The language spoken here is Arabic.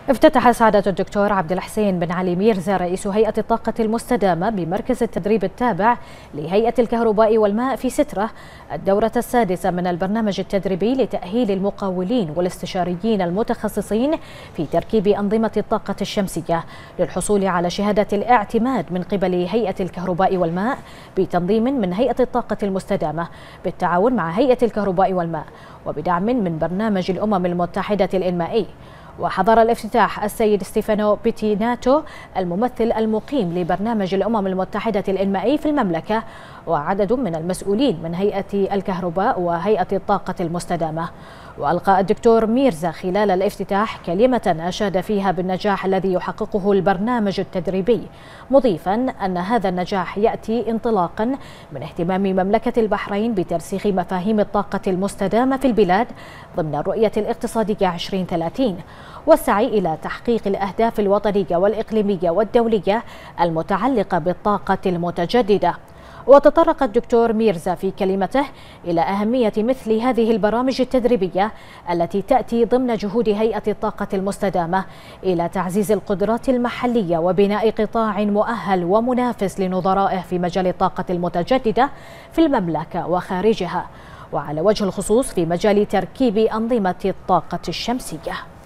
افتتح سعادة الدكتور عبد الحسين بن علي ميرزا رئيس هيئة الطاقة المستدامة بمركز التدريب التابع لهيئة الكهرباء والماء في سترة الدورة السادسة من البرنامج التدريبي لتأهيل المقاولين والاستشاريين المتخصصين في تركيب أنظمة الطاقة الشمسية للحصول على شهادة الاعتماد من قبل هيئة الكهرباء والماء بتنظيم من هيئة الطاقة المستدامة بالتعاون مع هيئة الكهرباء والماء وبدعم من برنامج الأمم المتحدة الإنمائي. وحضر الافتتاح السيد ستيفانو بيتيناتو الممثل المقيم لبرنامج الأمم المتحدة الإنمائي في المملكة وعدد من المسؤولين من هيئة الكهرباء وهيئة الطاقة المستدامة. وألقى الدكتور ميرزا خلال الافتتاح كلمة أشاد فيها بالنجاح الذي يحققه البرنامج التدريبي، مضيفا أن هذا النجاح يأتي انطلاقا من اهتمام مملكة البحرين بترسيخ مفاهيم الطاقة المستدامة في البلاد ضمن الرؤية الاقتصادية 2030 والسعي إلى تحقيق الأهداف الوطنية والإقليمية والدولية المتعلقة بالطاقة المتجددة. وتطرق الدكتور ميرزا في كلمته إلى أهمية مثل هذه البرامج التدريبية التي تأتي ضمن جهود هيئة الطاقة المستدامة إلى تعزيز القدرات المحلية وبناء قطاع مؤهل ومنافس لنظرائه في مجال الطاقة المتجددة في المملكة وخارجها، وعلى وجه الخصوص في مجال تركيب أنظمة الطاقة الشمسية.